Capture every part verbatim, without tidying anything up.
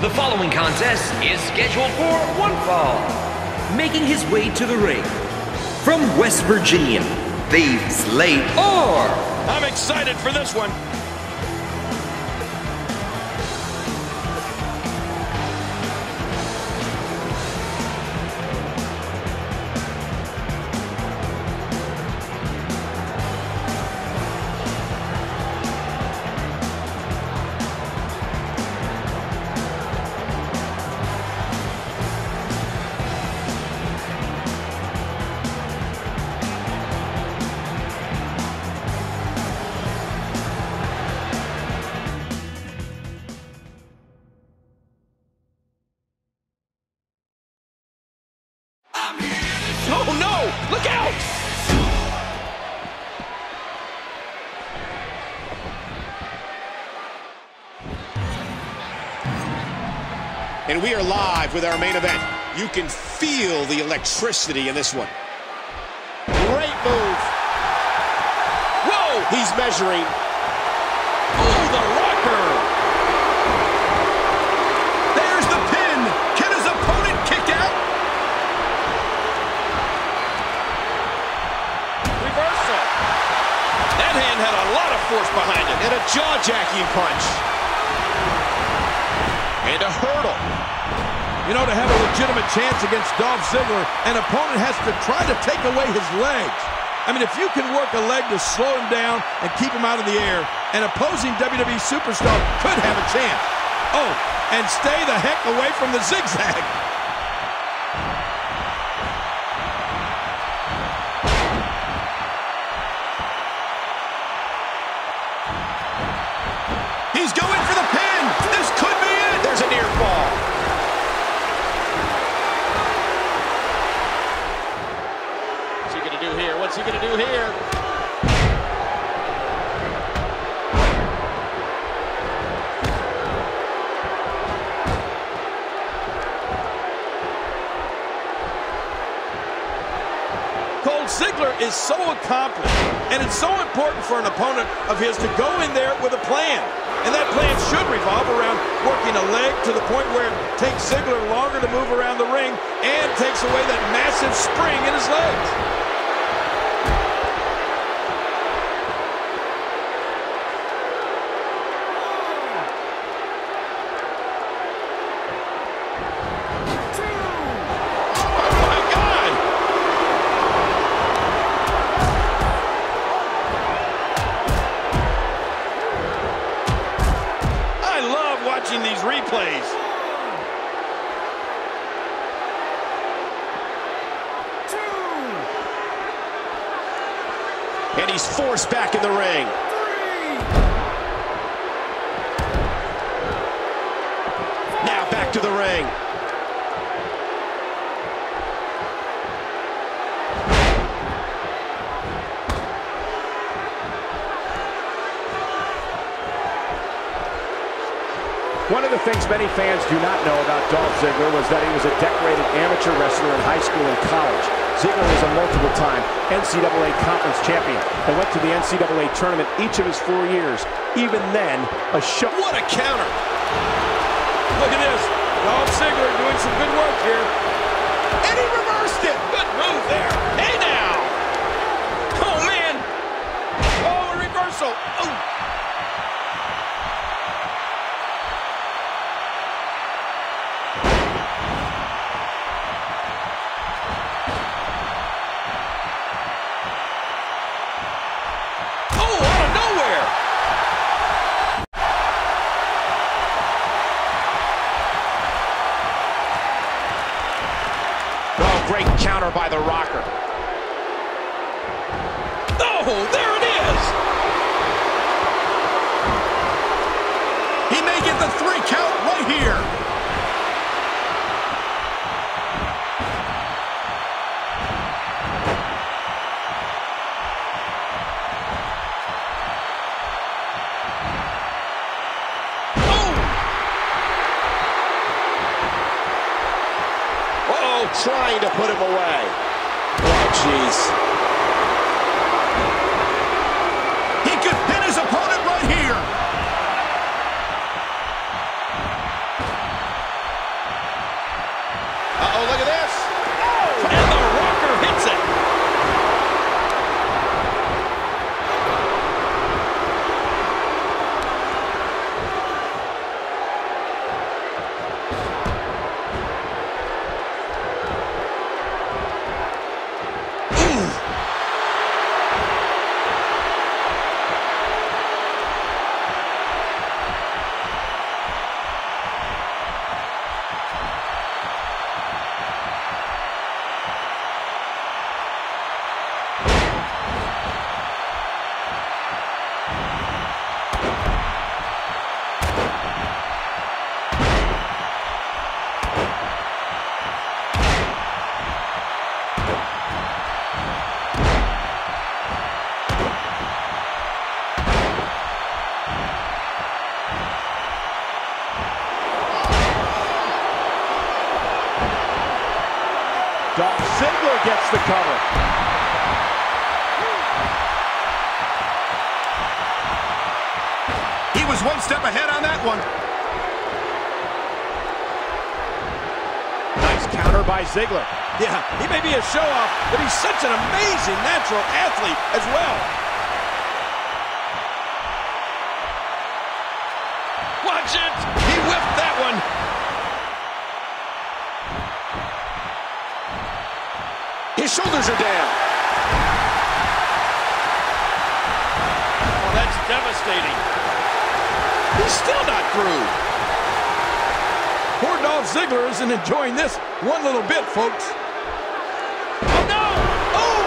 The following contest is scheduled for one fall. Making his way to the ring, from West Virginia, Heath Slater. I'm excited for this one. Oh no! Look out! And we are live with our main event. You can feel the electricity in this one. Great move. Whoa! He's measuring. Oh, the rocker! There's the pin! Can his opponent kick out? Reversal. That hand had a lot of force behind it. And a jaw-jacking punch. And a hurdle. You know, to have a legitimate chance against Dolph Ziggler, an opponent has to try to take away his legs. I mean, if you can work a leg to slow him down and keep him out of the air, an opposing W W E superstar could have a chance. Oh, and stay the heck away from the zigzag. He's going for the pin. This could be it. There's a near fall. What's he going to do here? What's he going to do here? Ziggler is so accomplished, and it's so important for an opponent of his to go in there with a plan. And that plan should revolve around working a leg to the point where it takes Ziggler longer to move around the ring and takes away that massive spring in his legs. Watching these replays. Two. And he's forced back in the ring. Three. Now back to the ring. One of the things many fans do not know about Dolph Ziggler was that he was a decorated amateur wrestler in high school and college. Ziggler was a multiple-time N C double A conference champion and went to the N C double A tournament each of his four years. Even then, a show... What a counter! Look at this. Dolph Ziggler doing some good work here. And he reversed it. Good move there. Hey, now. Oh, man. Oh, a reversal. Oh. Great counter by the rocker. Oh, there it is! He may get the three count right here. Trying to put him away. Oh, jeez. He could pin his opponent right here. Dolph Ziggler gets the cover. He was one step ahead on that one. Nice counter by Ziggler. Yeah, he may be a show-off, but he's such an amazing natural athlete as well. Watch it! He whipped that one. His shoulders are down. Oh, that's devastating. He's still not through. Poor Dolph Ziggler isn't enjoying this one little bit, folks. Oh, no! Oh!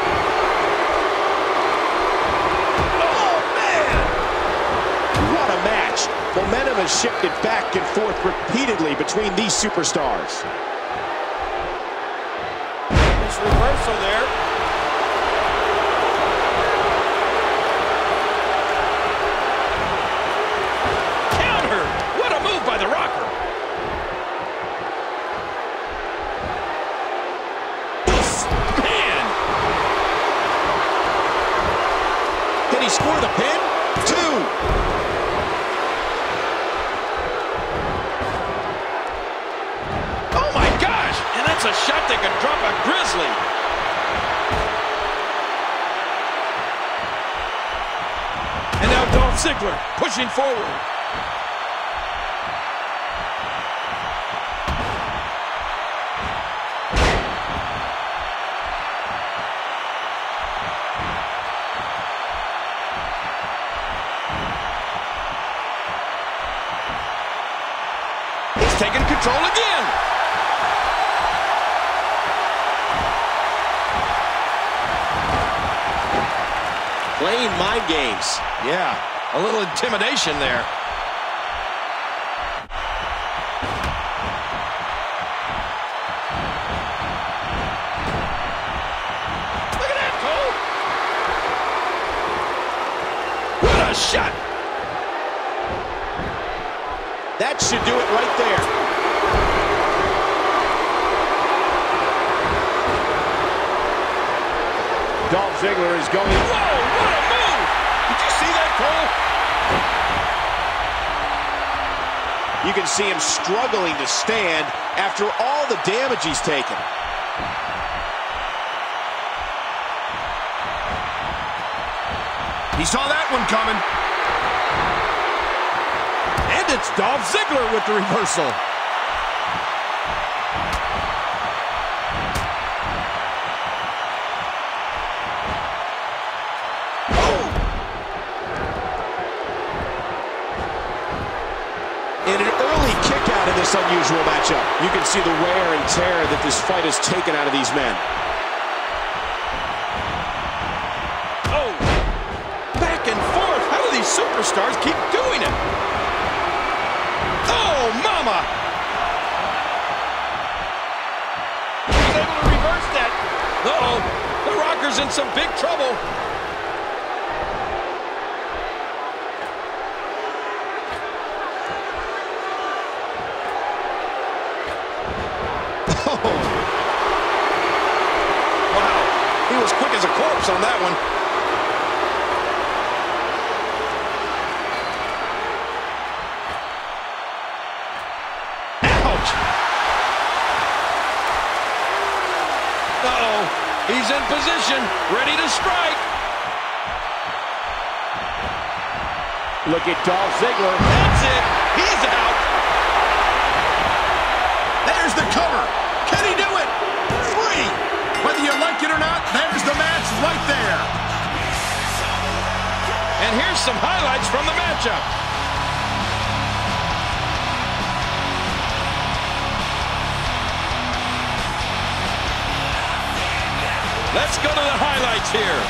Oh, man! What a match. Momentum has shifted back and forth repeatedly between these superstars. This reversal there. Counter! What a move by the Rocker. Man! Did he score the pin? Two! Oh my gosh! And that's a shot that could drop a grizzly. And now Dolph Ziggler pushing forward. He's taking control again. Playing mind games. Yeah, a little intimidation there. Look at that, Cole. What a shot. That should do it right there. Dolph Ziggler is going. Whoa, what a move! Did you see that, Cole? You can see him struggling to stand after all the damage he's taken. He saw that one coming. And it's Dolph Ziggler with the reversal. In an early kick out of this unusual matchup, you can see the wear and tear that this fight has taken out of these men. Oh, back and forth. How do these superstars keep doing it? Oh, mama! He's able to reverse that. Uh-oh, the Rocker's in some big trouble. Wow, he was quick as a corpse on that one. Ouch! Uh-oh, he's in position, ready to strike. Look at Dolph Ziggler. That's it, he's out. There's the cover. Can he do it? Three. Whether you like it or not, there's the match right there. And here's some highlights from the matchup. Let's go to the highlights here.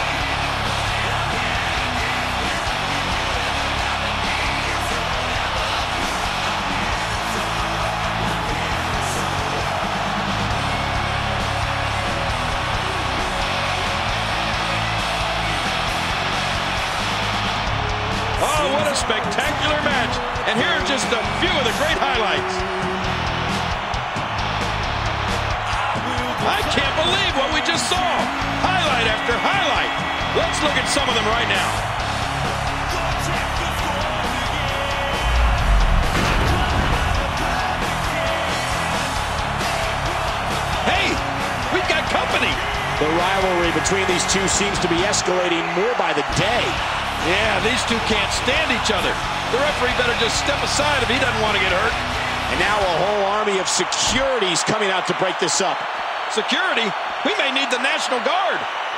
Oh, what a spectacular match. And here are just a few of the great highlights. I can't believe what we just saw. Highlight after highlight. Let's look at some of them right now. Hey, we've got company. The rivalry between these two seems to be escalating more by the day. Yeah, these two can't stand each other. The referee better just step aside if he doesn't want to get hurt. And now a whole army of security's coming out to break this up. Security? We may need the National Guard.